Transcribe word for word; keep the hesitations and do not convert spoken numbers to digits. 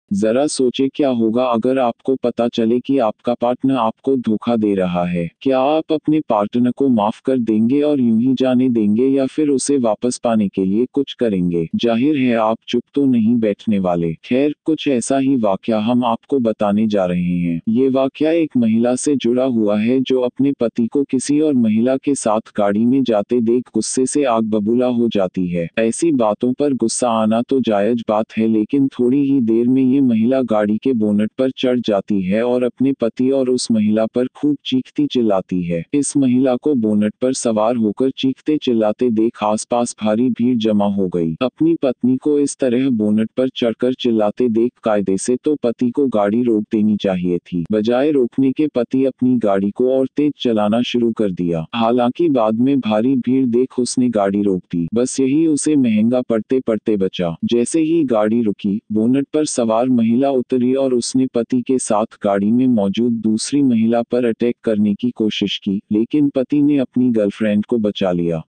जरा सोचे क्या होगा अगर आपको पता चले कि आपका पार्टनर आपको धोखा दे रहा है। क्या आप अपने पार्टनर को माफ कर देंगे और यूं ही जाने देंगे या फिर उसे वापस पाने के लिए कुछ करेंगे? जाहिर है आप चुप तो नहीं बैठने वाले। खैर, कुछ ऐसा ही वाकया हम आपको बताने जा रहे हैं। ये वाकया एक महिला से जुड़ा हुआ है जो अपने पति को किसी और महिला के साथ गाड़ी में जाते देख गुस्से से आग बबूला हो जाती है। ऐसी बातों पर गुस्सा आना तो जायज बात है, लेकिन थोड़ी ही देर में ये महिला गाड़ी के बोनट पर चढ़ जाती है और अपने पति और उस महिला पर खूब चीखती चिल्लाती है। इस महिला को बोनट पर सवार होकर चीखते चिल्लाते देख आसपास भारी भीड़ जमा हो गई। अपनी पत्नी को इस तरह बोनट पर चढ़कर चिल्लाते देख कायदे से तो पति को गाड़ी रोक देनी चाहिए थी। बजाय रोकने के पति अपनी गाड़ी को और तेज चलाना शुरू कर दिया। हालांकि बाद में भारी भीड़ देख उसने गाड़ी रोक दी। बस यही उसे महंगा पड़ते पड़ते बचा। जैसे ही गाड़ी रुकी, बोनट पर सवार महिला उतरी और उसने पति के साथ गाड़ी में मौजूद दूसरी महिला पर अटैक करने की कोशिश की, लेकिन पति ने अपनी गर्लफ्रेंड को बचा लिया।